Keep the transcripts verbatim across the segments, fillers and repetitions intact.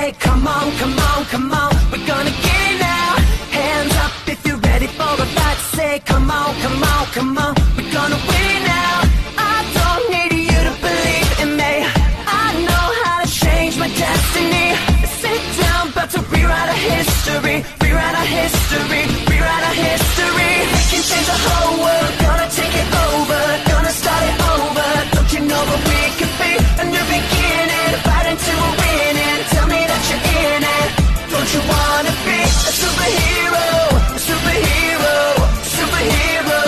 say, come on, come on, come on, we're gonna get it now. Hands up if you're ready for a fight. Say, come on, come on, come on, we're gonna win it now. I don't need you to believe in me. I know how to change my destiny. Sit down, about to rewrite our history. Rewrite our history, rewrite our history. We can change the whole world, gonna take it over, gonna start it over. Don't you know that we can be a new beginning, fighting till we're winning. Tell me that you're in it. Don't you wanna be a superhero, a superhero, a superhero?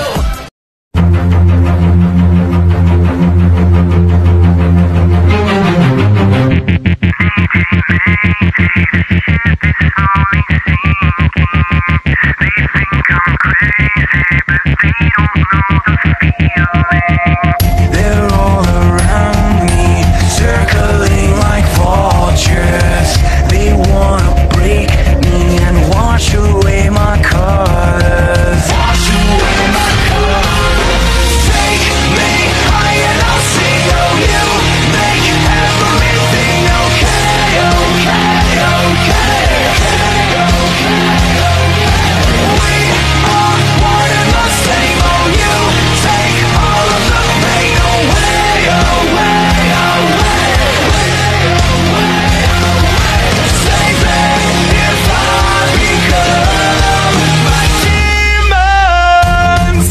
They're all around me, circling like vultures. They wanna break me and wash away my colors. Wash away my colors. Take me high and I'll sing. Oh, you make everything okay, okay, okay, okay, okay. We are one and the same. Oh, you take all of the pain away, away, away, away, away. Save me if I become my demons.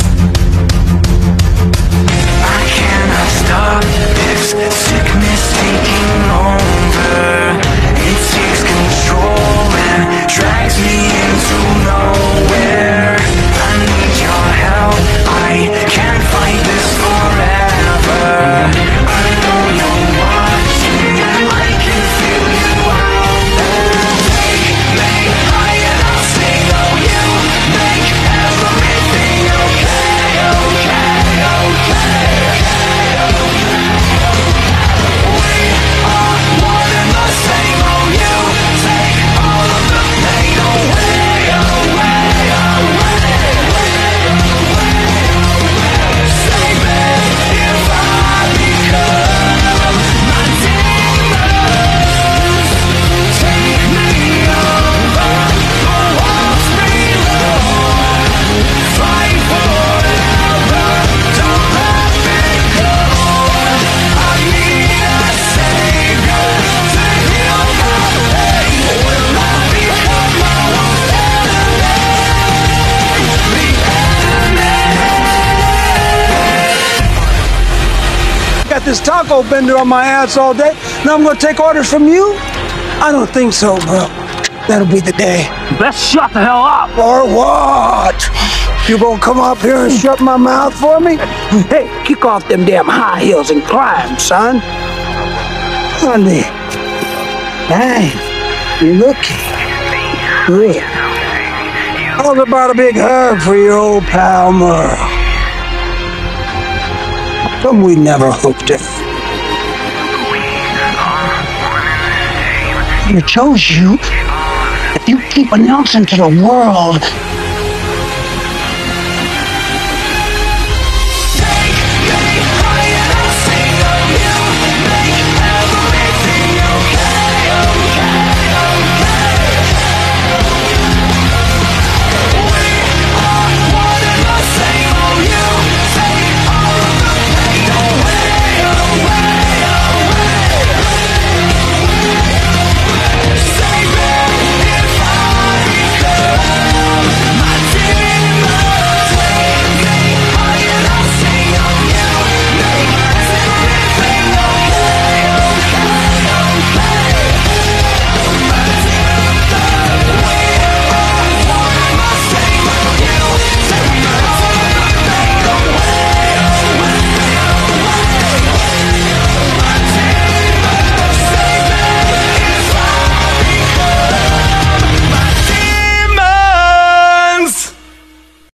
I cannot stop this sickness taking over. It takes control and drags me into nowhere. I need your help, I can't fight this forever. I know you're watching, I can feel you out there. Take me high and I'll sing. Oh, you make everything okay, okay, okay, okay. We are one and the same. Oh, you take all of the pain away, away, away, save me if I become my demons. Take me over, the walls below. Fight forever, don't let me go. I need a savior to heal my pain. Will I become my worst enemy? The enemy. Got this taco bender on my ass all day. Now I'm gonna take orders from you? I don't think so, bro. That'll be the day. Best shut the hell up! Or what? You gonna come up here and shut my mouth for me? Hey, kick off them damn high heels and climb, son. Honey. Dang, you looking good. How's about a big hug for your old pal Merle? Something we never hoped it. I chose you. If you keep announcing to the world